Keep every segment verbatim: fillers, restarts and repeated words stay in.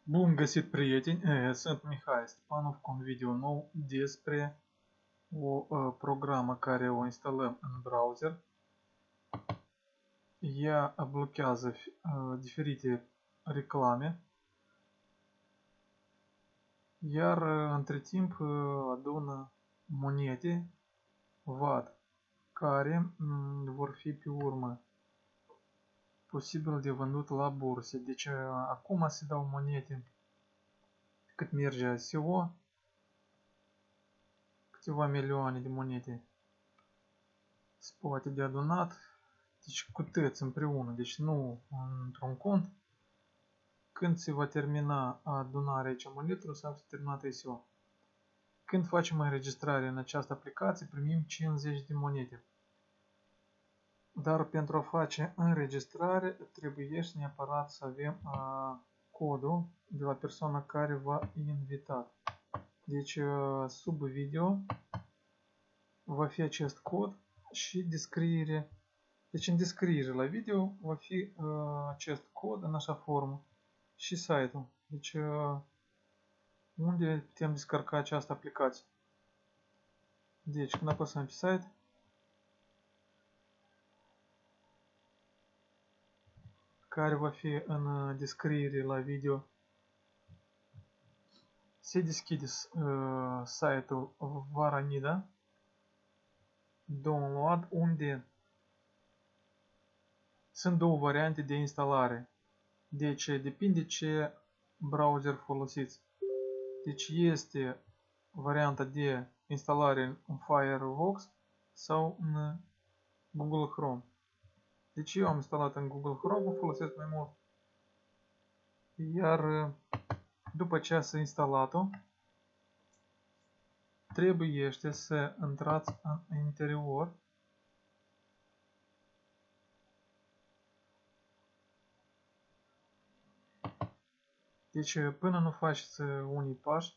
Bun găsit, prieteni! Sunt Mihai Stepanov cu un video nou despre o uh, programă care o instalăm în browser. Ea blochează uh, diferite reclame, iar uh, între timp uh, adună monede V A D care um, vor fi pe urmă posibil de vândut la burse. Deci uh, acum se dau monede cât merge S E O, câteva milioane de monede se poate de adunat, deci cu tăți împreună, deci nu într-un cont. Când se va termina adunarea aici monedelor, sau s-a terminat S E O. Când facem înregistrare în această aplicație, primim cincizeci de monede. Dar pentru a face înregistrare, trebuie neapărat să avem a, codul de la persoana care v-a invitat. Deci, a, sub video va fi acest cod și descriere. Deci în descriere la video va fi uh, acest cod în așa formă și site-ul. Deci uh, unde putem descărca această aplicație. Deci când apăsăm pe site, care va fi în descriere la video, se deschide uh, site-ul Varanida Download, unde sunt două variante de instalare. Deci depinde ce browser folosiți. Deci este varianta de instalare în Firefox sau în Google Chrome. Deci eu am instalat în Google Chrome, o folosesc mai mult. Iar după ce ați instalat-o, trebuie să intrați în interior. Deci până nu faceți unii pași,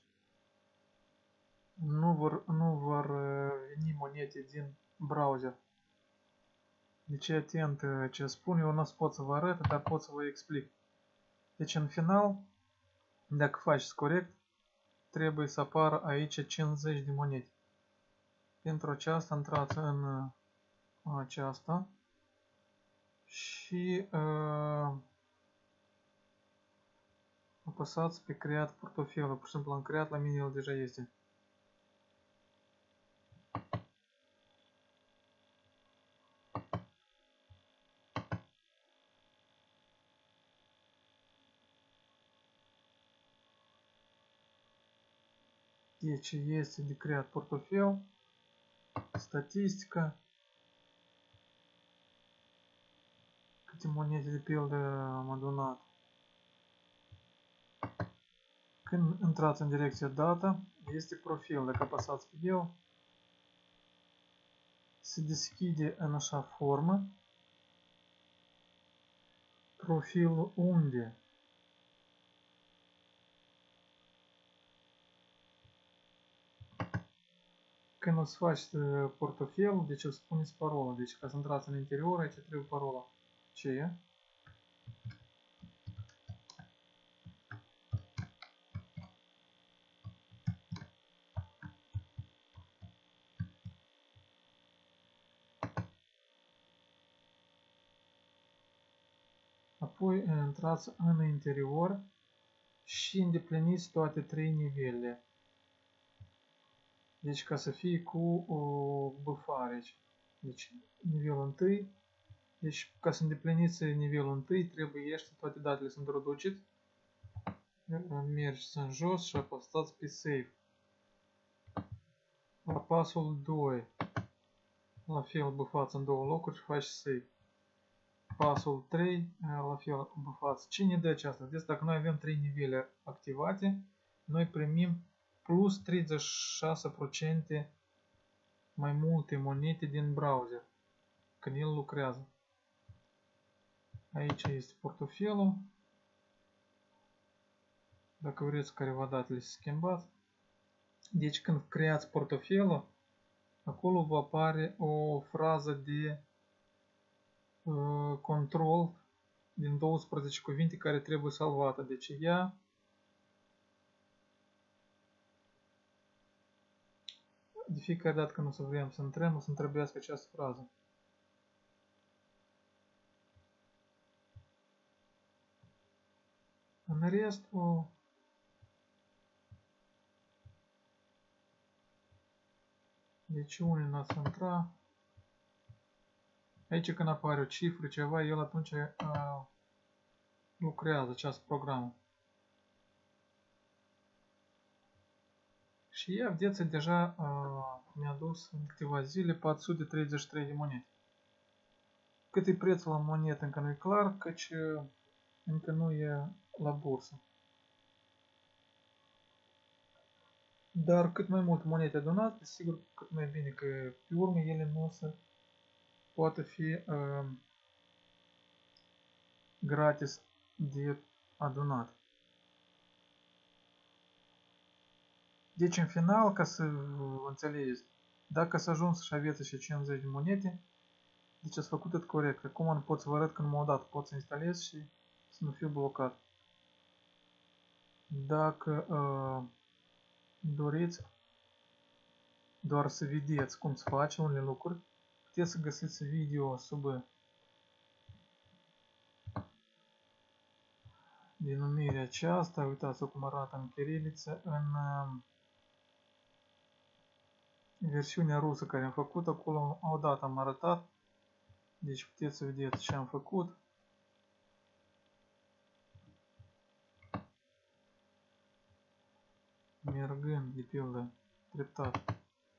nu vor, nu vor veni monede din browser. Deci atent ce spun, eu nu pot să vă arăt, dar pot să vă explic. Deci în final, dacă faceți corect, trebuie să apară aici cincizeci de monede. Pentru aceasta intrați în aceasta și uh, apăsați pe creat portofelul. Pur și simplu am creat, la mine el deja este. Deci este de creat portofel, statistica, câte monede de pildă am adunat. Când intrați în direcția data, este profil. Dacă apăsați pe el, se deschide în așa formă profilul unde când o să faceți portofelul, deci o să puneți parola. Deci ca să intrați în interior, aici trebuie parola. Ce e? Apoi intrați în interior și îndepliniți toate trei nivele. Deci ca să fie cu o bufare. Deci nivelul întâi. Deci ca să îndepliniți nivelul întâi, trebuie să toate datele să introduceți. Mergeți în jos și apăsați pe Save. La pasul doi, la fel bufați în două locuri și faceți Save. Pasul trei, la fel bufați. Cine dă aceasta? Deci dacă noi avem trei nivele activate, noi primim plus treizeci și șase la sută mai multe monede din browser când el lucrează. Aici este portofelul. Dacă vreți careva datele să schimbați. Deci când creați portofelul, acolo vă apare o frază de uh, control din douăsprezece cuvinte care trebuie salvată. Deci ea de fiecare dată când o să vrem să intrăm, o să întrebească această frază. În restul, deci unde n-ați intra, aici când apare o cifră, ceva, el atunci uh, lucrează această programă. Și ea, vedeți, deja uh, mi-a dus în câteva zile patru sute treizeci și trei de monede. Cât e prețul la monedă încă nu e clar, căci uh, încă nu e la bursă. Dar cât mai mult monede adunate, sigur cât mai bine, că pe urmă ele nu o să poată fi uh, gratis de adunat. Deci în final, ca să înțelegeți, dacă s-a ajuns și aveți și cincizeci de monede, deci ați făcut tot corect. Acum nu pot să vă arăt că numai o dată pot să instalez și să nu fiu blocat. Dacă uh, doriți doar să vedeți cum se face unele lucruri, puteți să găsiți video sub denumirea aceasta. Uitați-o cum arată în chiriliță, în uh, versiunea rusă care am făcut, acolo odată am arătat. Deci puteți să vedeți ce am făcut. Mergând, de pildă, treptat.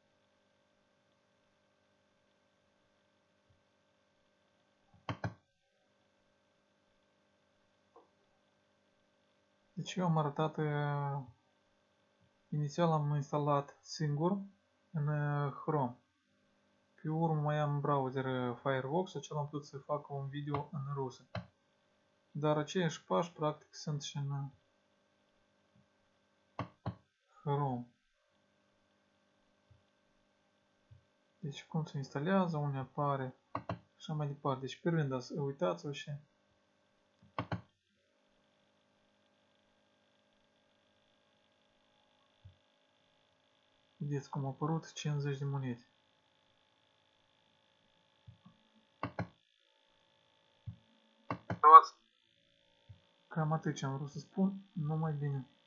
Deci eu am arătat, uh, inițial am instalat singur în uh, Chrome. Pe urmă mai am în browser uh, Firefox, acela am putut să fac un video în rusă. Dar aceiași pași practic sunt și în Chrome. Deci cum se instalează, unde apare și așa mai departe. Deci pe rând, uitați-vă și vedeți cum au apărut cincizeci de monede. Cam atât ce am vrut să spun, numai bine.